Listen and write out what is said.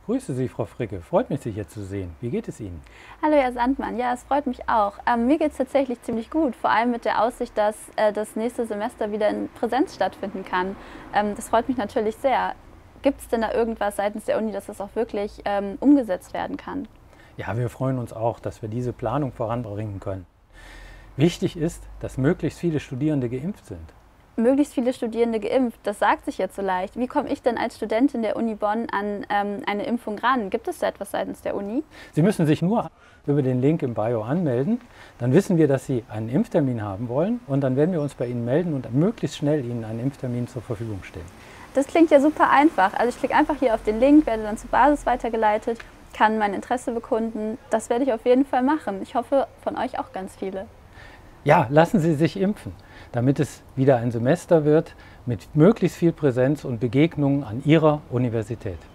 Grüße Sie, Frau Fricke. Freut mich, Sie hier zu sehen. Wie geht es Ihnen? Hallo, Herr Sandmann. Ja, es freut mich auch. Mir geht es tatsächlich ziemlich gut, vor allem mit der Aussicht, dass das nächste Semester wieder in Präsenz stattfinden kann. Das freut mich natürlich sehr. Gibt es denn da irgendwas seitens der Uni, dass das auch wirklich umgesetzt werden kann? Ja, wir freuen uns auch, dass wir diese Planung voranbringen können. Wichtig ist, dass möglichst viele Studierende geimpft sind. Möglichst viele Studierende geimpft, das sagt sich jetzt so leicht. Wie komme ich denn als Studentin der Uni Bonn an eine Impfung ran? Gibt es da etwas seitens der Uni? Sie müssen sich nur über den Link im Bio anmelden. Dann wissen wir, dass Sie einen Impftermin haben wollen und dann werden wir uns bei Ihnen melden und möglichst schnell Ihnen einen Impftermin zur Verfügung stellen. Das klingt ja super einfach. Also ich klicke einfach hier auf den Link, werde dann zur Basis weitergeleitet, kann mein Interesse bekunden. Das werde ich auf jeden Fall machen. Ich hoffe, von euch auch ganz viele. Ja, lassen Sie sich impfen, damit es wieder ein Semester wird mit möglichst viel Präsenz und Begegnungen an Ihrer Universität.